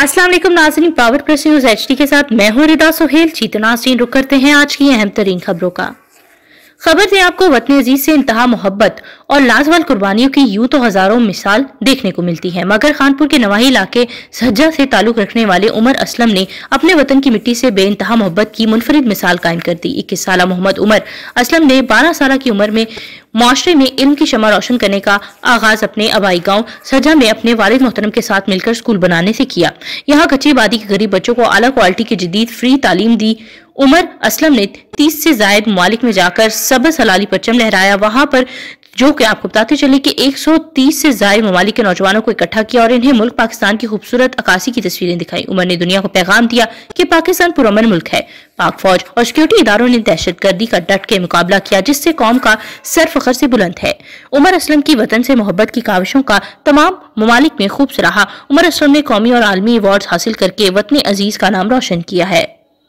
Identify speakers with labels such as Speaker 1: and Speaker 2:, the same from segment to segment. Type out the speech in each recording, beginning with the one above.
Speaker 1: अस्सलाम वालेकुम नाज़रीन, पावर प्रेस न्यूज HD के साथ मैं हूं रिदा सोहेल। चीतो नाज़रीन, रुक करते हैं आज की अहम तरीन खबरों का। खबर से आपको वतन अजीज से इंतहा मोहब्बत और लाजवाल कुर्बानियों की यूं तो हजारों मिसाल देखने को मिलती है, मगर खानपुर के नवाही इलाके सहजा से ताल्लुक रखने वाले उमर असलम ने अपने वतन की मिट्टी से बेइंतहा मोहब्बत की मुनफरिद मिसाल कायम कर दी। 21 साल मोहम्मद उमर असलम ने 12 साल की उम्र में मुआशरे में इल्म की शमा रोशन करने का आगाज अपने आबाई गांव सहजा में अपने वालिद मोहतरम के साथ मिलकर स्कूल बनाने से किया। यहाँ कच्ची आबादी के गरीब बच्चों को आला क्वालिटी की जदीद फ्री तालीम दी। उमर असलम ने 30 से जायद ममालिक में जाकर सबस हलाली परचम लहराया। वहां पर जो कि आपको बताते चले कि 130 से जायद ममालिक के नौजवानों को इकट्ठा किया और इन्हें मुल्क पाकिस्तान की खूबसूरत अक्कासी की तस्वीरें दिखाई। उमर ने दुनिया को पैगाम दिया कि पाकिस्तान पुरअमन मुल्क है। पाक फौज और सिक्योरिटी इदारों ने दहशतगर्दी का डट के मुकाबला किया, जिससे कौम का सर फखर से बुलंद है। उमर असलम की वतन से मोहब्बत की काविशों का तमाम ममालिक में खूब सराहा। उमर असलम ने कौमी और आलमी अवार्ड हासिल करके वतन अजीज का नाम रोशन किया है।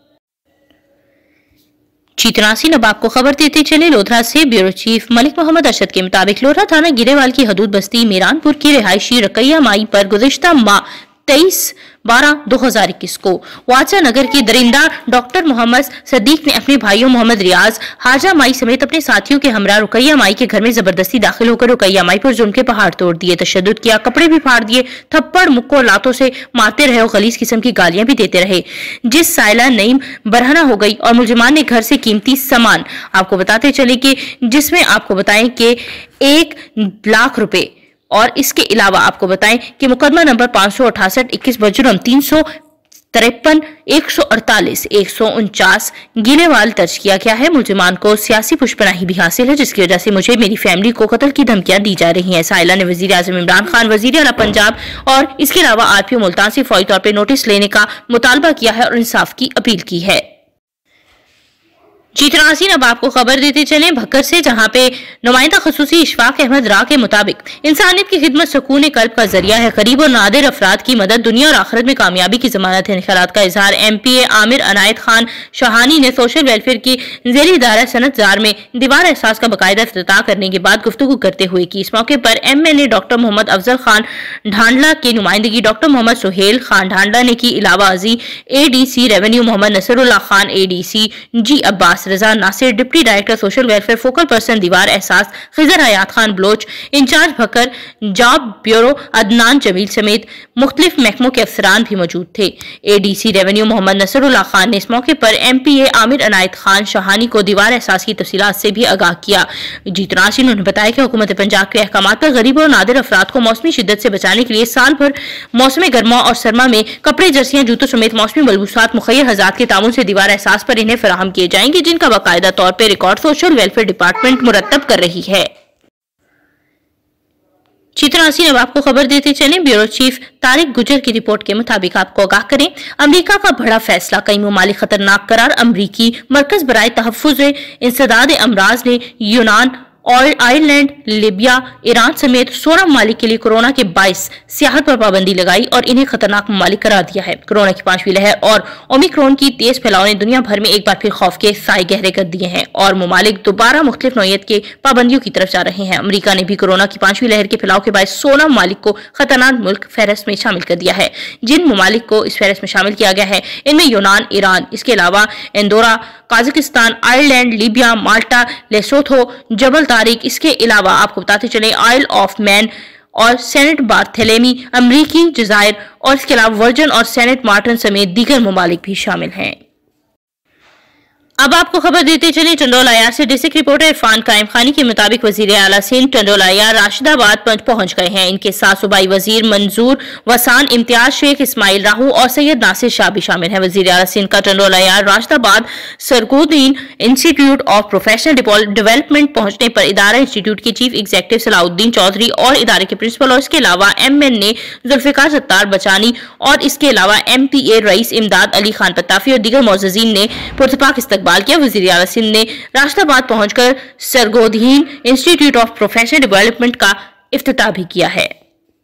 Speaker 1: चीतो नाज़रीन, अब आपको खबर देते चले लोधरा से। ब्यूरो चीफ मलिक मोहम्मद अरशद के मुताबिक लोधरा थाना गिरेवाल की हदूद बस्ती मीरानपुर की रिहायशी रकैया माई पर गुज़िश्ता माह 23/12/2021 को वाचा नगर के दरिंदा डॉक्टर मोहम्मद सदीक ने अपने भाइयों मोहम्मद रियाज, हाजा माई समेत अपने साथियों के हमरा रुकैया माई के घर में जबरदस्ती दाखिल होकर रुकैया माई पर जुल्म के पहाड़ तोड़ दिए, तशद्दुद किया, कपड़े भी फाड़ दिए, थप्पड़ मुक्कों और लातों से मारते रहे और गलीज किस्म की गालियां भी देते रहे, जिस साइला नईम बरहना हो गई और मुलजिमान ने घर से कीमती सामान आपको बताते चले कि जिसमें आपको बताएं कि 1 लाख रुपए और इसके अलावा आपको बताएं कि मुकदमा नंबर 568-21 बजुर्म 353 148 149 गिलेवाल दर्ज किया गया है। मुलजिमान को सियासी पुष्पनाही भी हासिल है, जिसकी वजह से मुझे मेरी फैमिली को कत्ल की धमकियां दी जा रही हैं। साहिला ने वजीर आजम इमरान खान, वजीर आला पंजाब और इसके अलावा RPO मुल्तान से फौरी तौर पर नोटिस लेने का मुतालबा किया है और इंसाफ की अपील की है। चीतो नाज़रीन, अब आपको खबर देते चले भक्कर से, जहां पे नुमाइंदा खसूसी इशफाक अहमद रा के मुताबिक इंसानियत की खिदमत सुकून कल्ब का जरिया है। गरीब और नादिर अफराद की मदद दुनिया और आखिरत में कामयाबी की जमानत है। ख्यालात का इजहार MPA आमिर अनायत खान शाहानी ने सोशल वेलफेयर की ज़ेरी इदारा सनत जार में दीवार एहसास का बाकायदा इफ्तिताह करने के बाद गुफ्तगू करते हुए की। इस मौके पर MNA डॉक्टर मोहम्मद अफजल खान ढांडला की नुमाइंदगी डॉक्टर मोहम्मद सुहेल खान ढांडला ने की। इलावा अजी ADC revenue Mohammad Nasrullah Khan, ADC G Abbas Raza Nasir, deputy director social welfare focal person Deewar Ehsaas Khizar Hayat Khan Baloch, in charge Bhakkar job bureau Adnan Jamil समेत मुख्तलिफ महकमों के अफसरान भी मौजूद थे। ADC रेवेन्यू मोहम्मद नसरुल्लाह खान ने इस मौके पर MPA आमिर अनायत खान शाहानी को दीवार एहसास की तफसीलात से भी आगाह किया। चीतो नाज़रीन, उन्होंने बताया कि हुकूमत पंजाब के अहकामात पर गरीबों और नादिर अफराद को मौसमी शिद्दत से बचाने के लिए साल भर मौसम गर्मा और सरमा में कपड़े, जर्सियां, जूतों समेत मौसमी मलबूसात मुखैर हज़ात के तामुन से दीवार एहसास पर इन्हें फराहम किए जाएंगे, जिनका बाकायदा तौर पर रिकॉर्ड सोशल वेलफेयर डिपार्टमेंट मुरतब कर रही है। चीतो नाज़रीन, अब आपको खबर देते चलें ब्यूरो चीफ तारिक गुजर की रिपोर्ट के मुताबिक आपको आगाह करें। अमेरिका का बड़ा फैसला, कई ममालिक खतरनाक करार। अमरीकी मरकज बराए तहफ़्फ़ुज़ इंसदाद अमराज ने यूनान और आयरलैंड, लीबिया, ईरान समेत 16 ममालिक के लिए कोरोना के 22 सियाहत पर पाबंदी लगाई और इन्हें खतरनाक ममालिक करार दिया है। कोरोना की 5वीं लहर और ओमिक्रॉन की तेज फैलाव ने दुनिया भर में एक बार फिर खौफ के साए गहरे कर दिए हैं और ममालिक दोबारा मुख्तलिफ नौयत के पाबंदियों की तरफ जा रहे हैं। अमरीका ने भी कोरोना की 5वीं लहर के फैलाव के बाद 16 ममालिक को खतरनाक मुल्क फहरिस्त में शामिल कर दिया है। जिन ममालिक को इस फहरिस्त में शामिल किया गया है इनमें यूनान, ईरान, इसके अलावा Andorra, Kazakhstan, Ireland, Libya, Malta, Lesotho, जबल तारिक, इसके अलावा आपको बताते चले आइल ऑफ मैन और सेनेट बार्थेलेमी, अमरीकी जजायर और इसके अलावा वर्जन और सेनेट मार्टिन समेत दीगर ममालिक भी शामिल हैं। अब आपको खबर देते चले टंडोल आयार से। डिस्ट्रिक्ट रिपोर्टर इरफान कायम खानी के मुताबिक वजीर आला सिंध टंडोल आयार राशिदाबाद पहुंच गए हैं। इनके साथ सूबाई वजीर मंजूर वसान, इम्तियाज शेख, इस्माइल राहू और सैयद नासिर शाह भी शामिल हैं। वजीर आला सिंध का टंडोल आयार राशिदाबाद सरगोदीन इंस्टीट्यूट ऑफ प्रोफेशनल डेवलपमेंट पहुंचने पर इदारा इंस्टीट्यूट के चीफ एग्जीक्यूटिव सलाउद्दीन चौधरी और इदारे के प्रिंसिपल और इसके अलावा MNA जुल्फिकार सत्तार बचानी और इसके अलावा MPA रईस इमदाद अली खान पत्ताफी और दीगर मोअज़्ज़िज़ीन ने पुरतपाक इस्तकबाल किया। वज़ीर आला सिंध ने राशिदाबाद पहुंचकर सरगोदीन इंस्टीट्यूट ऑफ प्रोफेशनल डेवलपमेंट का इफ्तिताह भी किया है।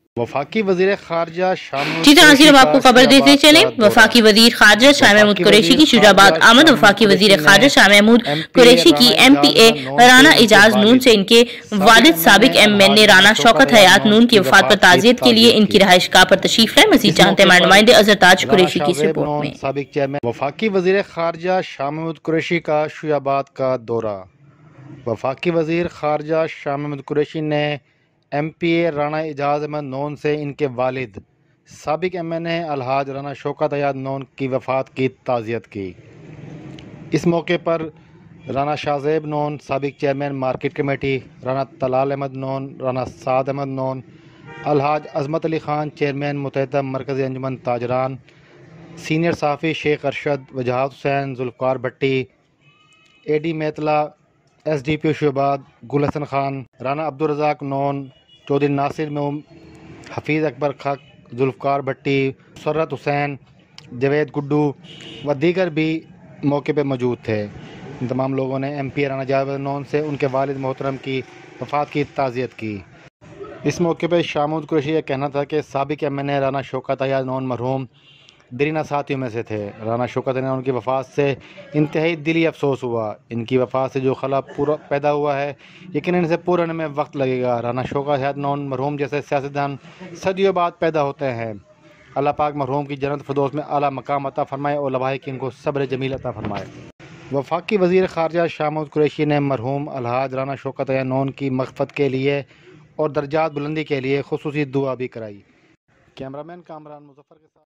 Speaker 2: वफाकी वजीर खारजा
Speaker 1: जी नाज़रीन, अब आपको खबर देते चले। वफाकी वजीर खारजा शाह महमूद कुरैशी की शुजाबाद आमद। वफाकी वजीर खारजा शाह महमूद कुरैशी की MPA राना एजाज नून से इनके वालिद साबिक MNA राना शौकत हयात नून की वफात पर ताज़ियत के लिए इनकी रहाइश गाह पर तशरीफ लाए। मज़ीद जानते हैं नुमाइंदे अजहर ताज कुरैशी की रिपोर्ट में।
Speaker 2: साबिक चेयरमैन वफाकी वजीर खारजा शाह महमूद कुरैशी का शुजाबाद का दौरा। वफाकी वजीर खारजा शाह महमूद कुरैशी ने MPA राना एजाज अहमद नून से इनके वालिद साबिक MNA अलहाज राना शौकत हयात नून की वफ़ात की ताज़ियत की। इस मौके पर राना शाहज़ेब नून साबिक chairman market committee, Rana Talal Ahmad Noon, Rana Saad Ahmad Noon, Alhaj Azmat Ali Khan chairman Muttahida Markazi Anjuman ताजरान, senior सहाफ़ी शेख अरशद, वजाहत हुसैन, जुल्फ़कार भट्टी, AD मेतला, SDPO शुजाबाद गुल हसन ख़ान, राना अब्दुल रज़ाक नून, चौधरी नासिर मोम, हफीज़ अकबर खक, जुल्फ़कार भट्टी, सररत हुसैन, जवेद गुड्डू व दीगर भी मौके पर मौजूद थे। इन तमाम लोगों ने MPA राना एजाज नून से उनके वालिद मोहतरम की वफ़ात की ताज़ियत की। इस मौके पर शाह महमूद कुरैशी का कहना था कि साबिक MNA राना शौकत हयात नून मरहूम दरीना साथियों में से थे। राना शौकत ने उनकी वफ़ात से इंतहाई दिली अफसोस हुआ। इनकी वफ़ात से जो खला पूरा पैदा हुआ है, यकीनन इनसे पूरा होने में वक्त लगेगा। राना शौकत हयात नून मरहूम जैसे सियासतदान सदियों बाद पैदा होते हैं। अल्लाह पाक मरहूम की जन्नत फिरदौस में आला मकाम अता फ़रमाए और लवाहे की इनको सब्र जमील अता फ़रमाए। वफाकी वज़ीर ख़ारजा शाह महमूद कुरैशी ने मरहूम अलहाज राना शौकत हयात नून की मग़फ़रत के लिए और दर्जात बुलंदी के लिए खुसूसी दुआ भी कराई। कैमरामैन कामरान मुज़फ़्फ़र के साथ।